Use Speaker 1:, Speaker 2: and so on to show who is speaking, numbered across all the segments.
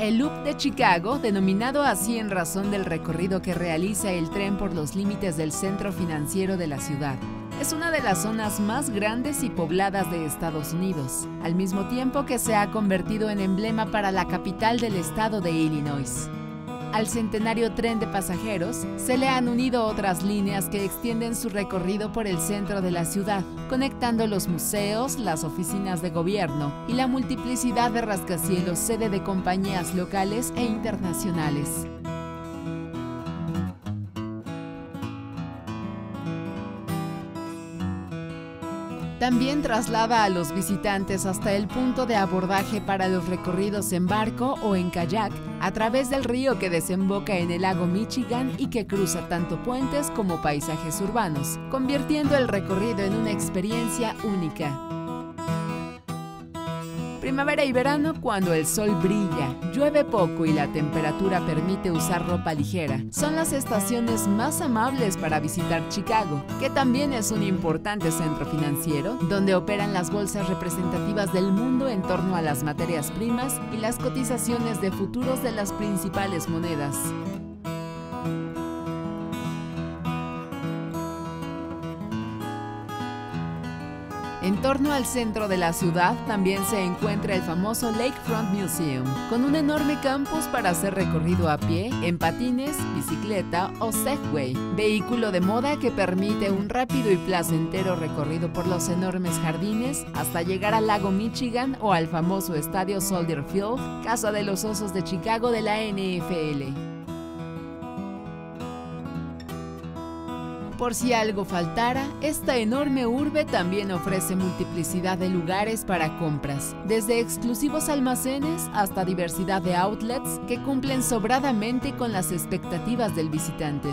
Speaker 1: El Loop de Chicago, denominado así en razón del recorrido que realiza el tren por los límites del centro financiero de la ciudad, es una de las zonas más grandes y pobladas de Estados Unidos, al mismo tiempo que se ha convertido en emblema para la capital del estado de Illinois. Al centenario tren de pasajeros se le han unido otras líneas que extienden su recorrido por el centro de la ciudad, conectando los museos, las oficinas de gobierno y la multiplicidad de rascacielos sede de compañías locales e internacionales. También traslada a los visitantes hasta el punto de abordaje para los recorridos en barco o en kayak a través del río que desemboca en el lago Michigan y que cruza tanto puentes como paisajes urbanos, convirtiendo el recorrido en una experiencia única. Primavera y verano, cuando el sol brilla, llueve poco y la temperatura permite usar ropa ligera, son las estaciones más amables para visitar Chicago, que también es un importante centro financiero, donde operan las bolsas representativas del mundo en torno a las materias primas y las cotizaciones de futuros de las principales monedas. En torno al centro de la ciudad también se encuentra el famoso Lakefront Museum, con un enorme campus para hacer recorrido a pie, en patines, bicicleta o Segway, vehículo de moda que permite un rápido y placentero recorrido por los enormes jardines hasta llegar al lago Michigan o al famoso estadio Soldier Field, casa de los Osos de Chicago de la NFL. Por si algo faltara, esta enorme urbe también ofrece multiplicidad de lugares para compras, desde exclusivos almacenes hasta diversidad de outlets que cumplen sobradamente con las expectativas del visitante.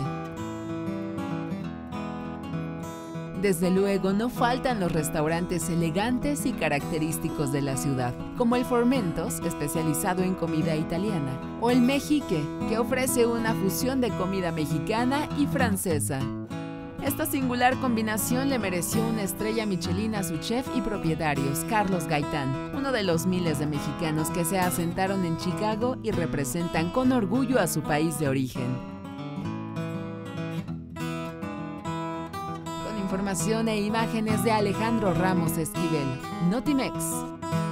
Speaker 1: Desde luego, no faltan los restaurantes elegantes y característicos de la ciudad, como el Formentos, especializado en comida italiana, o el Mexique, que ofrece una fusión de comida mexicana y francesa. Esta singular combinación le mereció una estrella Michelin a su chef y propietarios, Carlos Gaitán, uno de los miles de mexicanos que se asentaron en Chicago y representan con orgullo a su país de origen. Con información e imágenes de Alejandro Ramos Esquivel, Notimex.